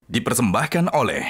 Dipersembahkan oleh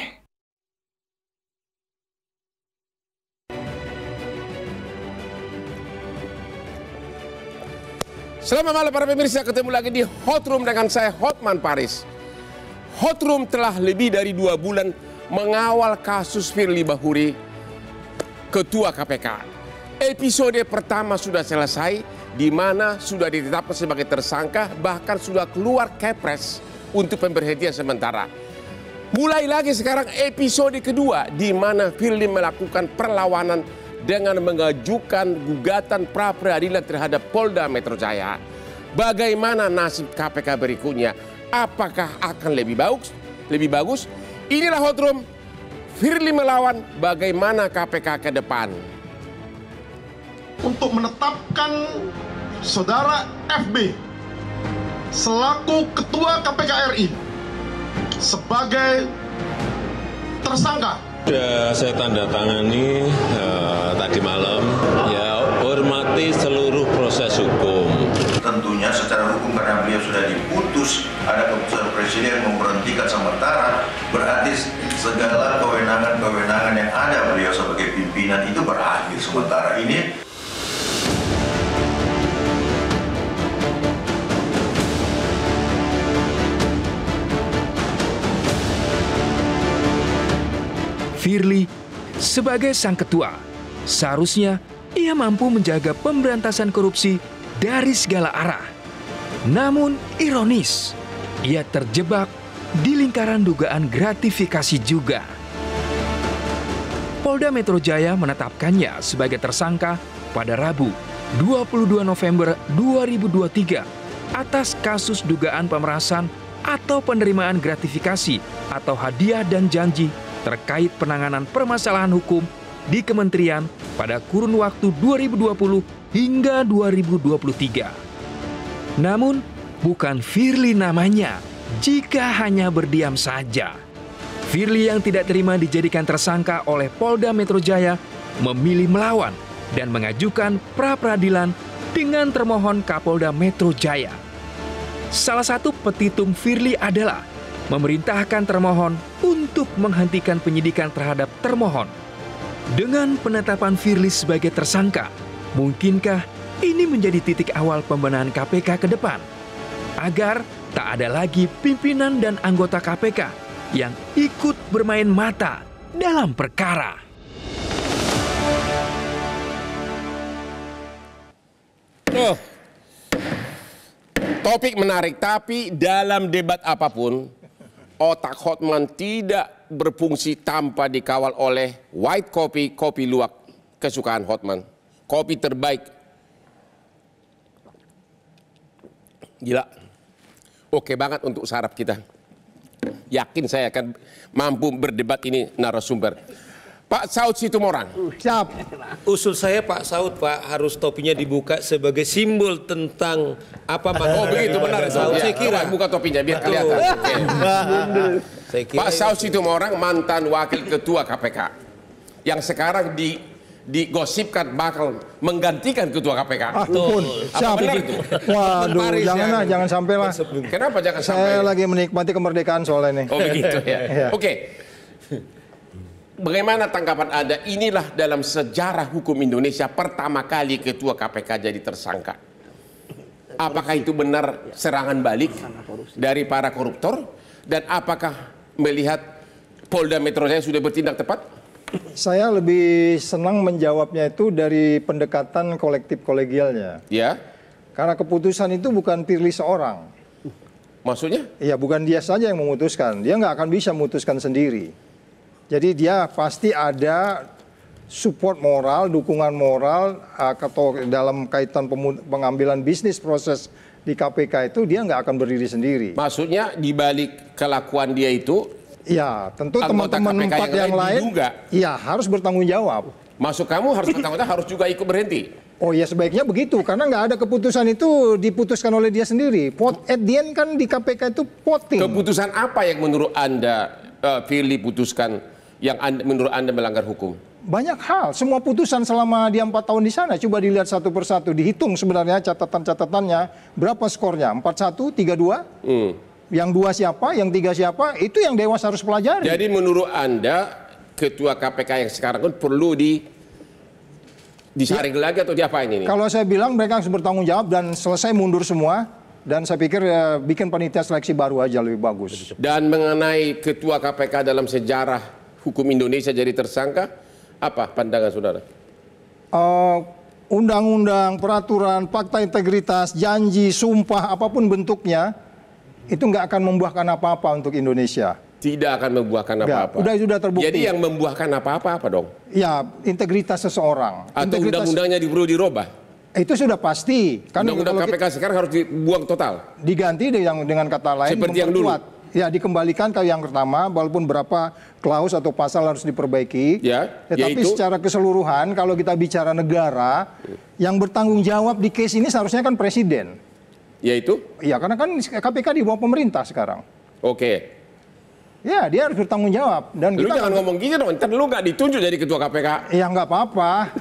Selamat malam para pemirsa, ketemu lagi di Hot Room dengan saya Hotman Paris. Hot Room telah lebih dari 2 bulan mengawal kasus Firly Bahuri, Ketua KPK. Episode pertama sudah selesai, di mana sudah ditetapkan sebagai tersangka, bahkan sudah keluar kepres untuk pemberhentian sementara. Mulai lagi sekarang episode kedua, di mana Firly melakukan perlawanan dengan mengajukan gugatan pra peradilan terhadap Polda Metro Jaya. Bagaimana nasib KPK berikutnya? Apakah akan lebih bagus? Inilah Hot Room. Firly melawan, bagaimana KPK ke depan? Untuk menetapkan saudara FB selaku Ketua KPK RI sebagai tersangka. Sudah saya tanda tangani tadi malam, ya hormati seluruh proses hukum. Tentunya secara hukum karena beliau sudah diputus, ada keputusan presiden memberhentikan sementara, berarti segala kewenangan yang ada beliau sebagai pimpinan itu berakhir sementara ini. Firly, sebagai sang ketua, seharusnya ia mampu menjaga pemberantasan korupsi dari segala arah. Namun ironis, ia terjebak di lingkaran dugaan gratifikasi juga. Polda Metro Jaya menetapkannya sebagai tersangka pada Rabu, 22 November 2023 atas kasus dugaan pemerasan atau penerimaan gratifikasi atau hadiah dan janji terkait penanganan permasalahan hukum di kementerian pada kurun waktu 2020 hingga 2023. Namun, bukan Firly namanya jika hanya berdiam saja. Firly yang tidak terima dijadikan tersangka oleh Polda Metro Jaya memilih melawan dan mengajukan pra-peradilan dengan termohon Kapolda Metro Jaya. Salah satu petitum Firly adalah memerintahkan termohon untuk menghentikan penyidikan terhadap termohon. Dengan penetapan Firly sebagai tersangka, mungkinkah ini menjadi titik awal pembenahan KPK ke depan? Agar tak ada lagi pimpinan dan anggota KPK yang ikut bermain mata dalam perkara. Topik menarik, tapi dalam debat apapun, otak Hotman tidak berfungsi tanpa dikawal oleh white coffee, kopi luwak kesukaan Hotman. Kopi terbaik. Gila. Oke banget untuk saraf kita. Yakin saya akan mampu berdebat ini narasumber. Pak Saud Situmorang. Siap. Usul saya Pak Saud, Pak, harus topinya dibuka sebagai simbol tentang apa makna. Oh begitu benar Saud. Saya kira buka topinya biar kelihatan. Saya kira Pak Saud Situmorang mantan wakil ketua KPK yang sekarang digosipkan bakal menggantikan ketua KPK. Pun, siap. benar itu? Waduh, jangan sampai lah. Kenapa jangan sampai? Saya lagi menikmati kemerdekaan soalnya ini. Oh begitu ya. Iya. Oke. Bagaimana tanggapan Anda? Inilah dalam sejarah hukum Indonesia pertama kali ketua KPK jadi tersangka. Apakah itu benar serangan balik dari para koruptor? Dan apakah melihat Polda Metro Jaya sudah bertindak tepat? Saya lebih senang menjawabnya itu dari pendekatan kolektif kolegialnya. Ya. Karena keputusan itu bukan Firly seorang. Maksudnya? Iya, bukan dia saja yang memutuskan. Dia nggak akan bisa memutuskan sendiri. Jadi dia pasti ada support moral, dukungan moral, atau dalam kaitan pengambilan bisnis proses di KPK itu dia nggak akan berdiri sendiri. Maksudnya di balik kelakuan dia itu, ya tentu anggota teman-teman KPK empat yang lain, juga. ya harus bertanggung jawab. Masuk kamu harus bertanggung jawab, harus juga ikut berhenti. Oh ya sebaiknya begitu, karena nggak ada keputusan itu diputuskan oleh dia sendiri. At the end kan di KPK itu voting. Keputusan apa yang menurut Anda Firly putuskan yang menurut Anda melanggar hukum? Banyak hal, semua putusan selama dia 4 tahun di sana, coba dilihat satu persatu, dihitung sebenarnya catatan-catatannya, berapa skornya, 4-1, 3-2, yang 2 siapa, yang 3 siapa, itu yang Dewas harus pelajari. Jadi menurut Anda ketua KPK yang sekarang kan perlu disaring lagi atau diapain ini? Kalau saya bilang mereka harus bertanggung jawab dan selesai mundur semua, dan saya pikir bikin panitia seleksi baru aja lebih bagus. Dan mengenai ketua KPK dalam sejarah hukum Indonesia jadi tersangka, apa pandangan saudara? Undang-undang, peraturan, fakta integritas, janji, sumpah, apapun bentuknya, itu nggak akan membuahkan apa-apa untuk Indonesia. Tidak akan membuahkan apa-apa. Sudah terbukti. Jadi yang membuahkan apa-apa dong? Ya, integritas seseorang. Atau undang-undangnya perlu dirubah? Itu sudah pasti. Kan undang-undang KPK sekarang harus dibuang total. Diganti dengan kata lain. Seperti yang dulu. Ya, dikembalikan ke yang pertama, walaupun berapa klaus atau pasal harus diperbaiki. Ya, tetapi secara keseluruhan, kalau kita bicara negara, yang bertanggung jawab di case ini seharusnya kan presiden. Yaitu? Iya, karena kan KPK di bawah pemerintah sekarang. Oke. Ya, dia harus bertanggung jawab. Dan lu kita jangan ngomong gini dong, ntar lu nggak ditunjuk jadi ketua KPK. Ya nggak apa-apa.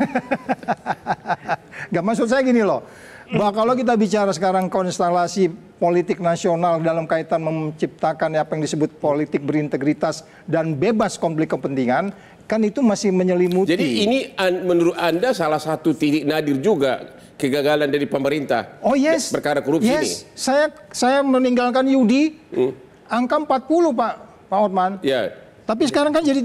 Nggak, maksud saya gini loh. Bahwa kalau kita bicara sekarang konstelasi politik nasional dalam kaitan menciptakan apa yang disebut politik berintegritas dan bebas konflik kepentingan, kan itu masih menyelimuti. Jadi ini menurut Anda salah satu titik nadir juga kegagalan dari pemerintah. Oh yes. Perkara korupsi ini. Saya meninggalkan Yudi, angka 40 Pak Hotman. Ya. Tapi sekarang kan jadi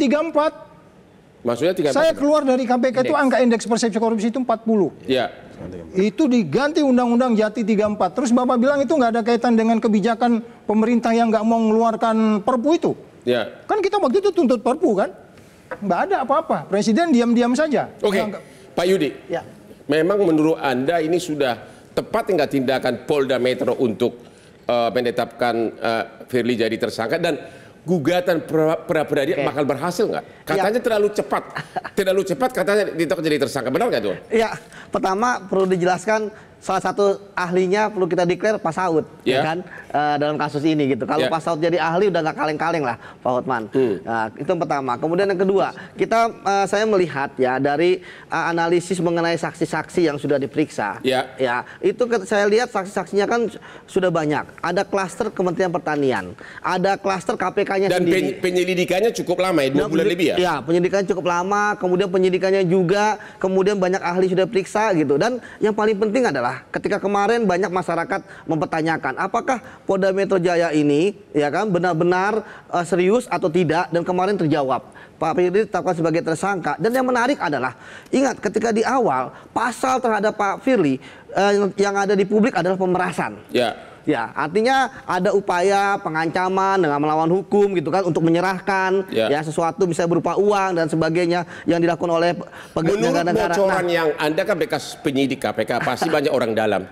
34. Maksudnya 34. Saya keluar dari KPK itu angka indeks persepsi korupsi itu 40. Ya. Itu diganti Undang-Undang Jati 34. Terus Bapak bilang itu nggak ada kaitan dengan kebijakan pemerintah yang nggak mau mengeluarkan Perpu itu. Ya. Kan kita waktu itu tuntut Perpu kan? Nggak ada apa-apa. Presiden diam-diam saja. Oke. Pak Yudi. Ya. Memang menurut Anda ini sudah tepat nggak tindakan Polda Metro untuk menetapkan Firly jadi tersangka, dan gugatan pra-peradilan bakal berhasil nggak? Katanya terlalu cepat katanya ditetapkan jadi tersangka, benar nggak tuh? Ya, pertama perlu dijelaskan salah satu ahlinya perlu kita declare Pak Saud, ya kan, dalam kasus ini gitu. Kalau Pak Saud jadi ahli udah nggak kaleng-kaleng lah, Pak Hotman. Nah, itu yang pertama. Kemudian yang kedua, saya melihat ya dari analisis mengenai saksi-saksi yang sudah diperiksa. Ya, itu saya lihat saksi-saksinya kan sudah banyak. Ada klaster Kementerian Pertanian, ada klaster KPK-nya sendiri. Dan penyelidikannya cukup lama ya, 2 bulan lebih ya? Ya, penyidikannya cukup lama. Kemudian penyidikannya juga, kemudian banyak ahli sudah periksa gitu. Dan yang paling penting adalah ketika kemarin banyak masyarakat mempertanyakan apakah Polda Metro Jaya ini ya kan benar-benar serius atau tidak, dan kemarin terjawab Pak Firly ditetapkan sebagai tersangka. Dan yang menarik adalah ingat ketika di awal pasal terhadap Pak Firly yang ada di publik adalah pemerasan. Ya, artinya ada upaya pengancaman dengan melawan hukum gitu kan, untuk menyerahkan ya sesuatu bisa berupa uang dan sebagainya yang dilakukan oleh penyelenggara negara. Menurut bocoran yang Anda kan bekas penyidik KPK, pasti banyak orang dalam.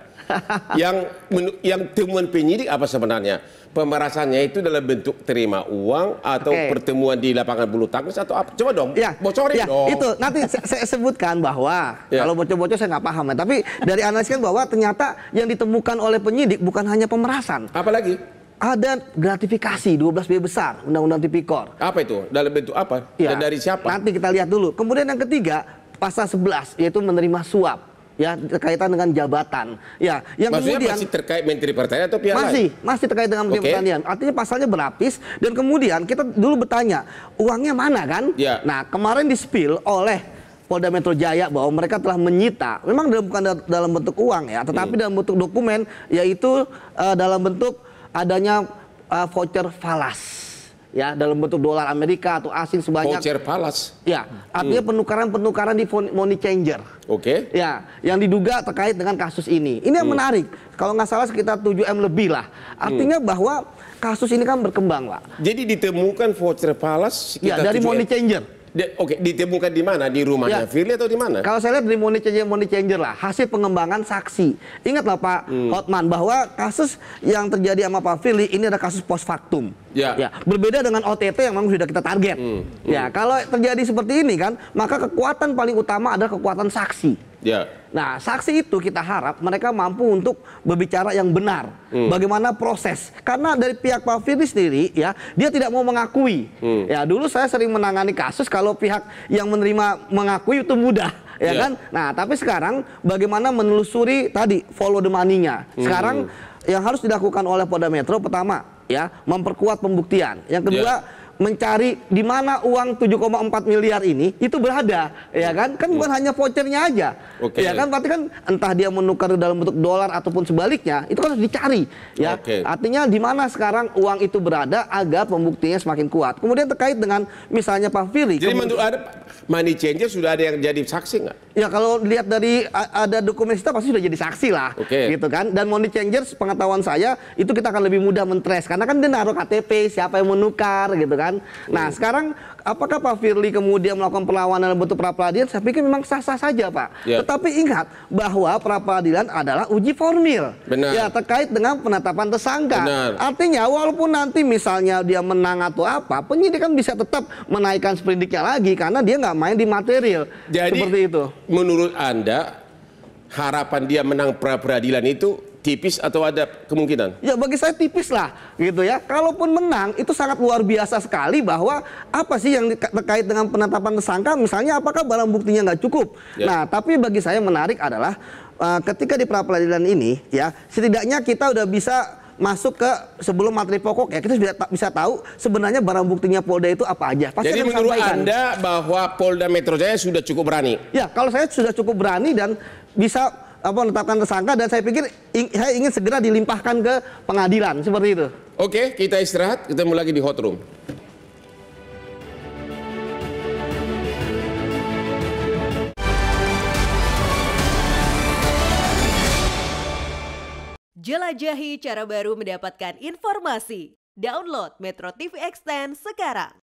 Yang temuan penyidik apa sebenarnya? Pemerasannya itu dalam bentuk terima uang atau pertemuan di lapangan bulu tangkis atau apa? Coba dong, bocorin dong. Itu nanti saya sebutkan bahwa kalau bocor-bocor saya nggak paham ya. Tapi dari analisis kan bahwa ternyata yang ditemukan oleh penyidik bukan hanya pemerasan. Apalagi? Ada gratifikasi 12B besar, Undang-Undang Tipikor. Apa itu? Dalam bentuk apa? Dan dari siapa? Nanti kita lihat dulu. Kemudian yang ketiga, pasal 11 yaitu menerima suap. Ya, berkaitan dengan jabatan. Ya, yang maksudnya kemudian masih terkait Menteri Pertanian atau pihak lain? Masih terkait dengan Menteri Pertanian. Artinya pasalnya berlapis, dan kemudian kita dulu bertanya, uangnya mana kan? Nah, kemarin di-spill oleh Polda Metro Jaya bahwa mereka telah menyita, memang bukan dalam bentuk uang ya, tetapi dalam bentuk dokumen, yaitu dalam bentuk adanya voucher falas. Ya, dalam bentuk dolar Amerika atau asing sebanyak. Voucher falas. Ya, artinya penukaran di money changer. Ya, yang diduga terkait dengan kasus ini. Ini yang menarik. Kalau nggak salah sekitar 7M lebih lah. Artinya bahwa kasus ini kan berkembang, Pak. Jadi ditemukan voucher falas ya, dari money changer. Ditemukan di mana? Di rumahnya Firly atau di mana? Kalau saya lihat dari money changer lah, hasil pengembangan saksi. Ingatlah Pak Hotman bahwa kasus yang terjadi sama Pak Firly ini adalah kasus post factum. Ya, berbeda dengan OTT yang memang sudah kita target. Ya, kalau terjadi seperti ini kan, maka kekuatan paling utama adalah kekuatan saksi. Nah, saksi itu kita harap mereka mampu untuk berbicara yang benar. Bagaimana proses? Karena dari pihak Pak Firly sendiri, ya, dia tidak mau mengakui. Ya, dulu saya sering menangani kasus kalau pihak yang menerima mengakui itu mudah, ya kan? Nah, tapi sekarang bagaimana menelusuri tadi follow the money-nya? Sekarang yang harus dilakukan oleh Polda Metro pertama ya, memperkuat pembuktian. Yang kedua, mencari di mana uang 7,4 miliar ini itu berada, ya kan? Kan bukan hanya vouchernya aja, ya kan? Berarti kan entah dia menukar dalam bentuk dolar ataupun sebaliknya, itu kan harus dicari, ya. Artinya di mana sekarang uang itu berada agar pembuktiannya semakin kuat. Kemudian terkait dengan misalnya Pak Firly. Jadi menurut ada money changer sudah ada yang jadi saksi nggak? Ya kalau lihat dari ada dokumen kita pasti sudah jadi saksi lah, gitu kan. Dan money changer pengetahuan saya itu kita akan lebih mudah men-trace karena kan dia naruh KTP siapa yang menukar, gitu kan. Nah sekarang apakah Pak Firly kemudian melakukan perlawanan dalam bentuk pra-peradilan? Saya pikir memang sah-sah saja, Pak. Tetapi ingat bahwa pra-peradilan adalah uji formil, ya, terkait dengan penetapan tersangka. Artinya walaupun nanti misalnya dia menang atau apa, penyidik kan bisa tetap menaikkan sprindiknya lagi karena dia nggak main di material. Jadi, seperti itu. Menurut Anda harapan dia menang pra-peradilan itu tipis atau ada kemungkinan? Ya bagi saya tipis lah, gitu ya. Kalaupun menang itu sangat luar biasa sekali bahwa apa sih yang terkait dengan penetapan tersangka, misalnya apakah barang buktinya nggak cukup. Nah tapi bagi saya menarik adalah ketika di pra-peradilan ini, ya setidaknya kita udah bisa masuk ke sebelum materi pokok, ya kita bisa tahu sebenarnya barang buktinya Polda itu apa aja. Pasti jadi menurut Anda bahwa Polda Metro Jaya sudah cukup berani? Ya kalau saya sudah cukup berani dan bisa menetapkan tersangka, dan saya pikir saya ingin segera dilimpahkan ke pengadilan seperti itu. Oke, kita istirahat, ketemu lagi di Hot Room. Jelajahi cara baru mendapatkan informasi. Download Metro TV Extend sekarang.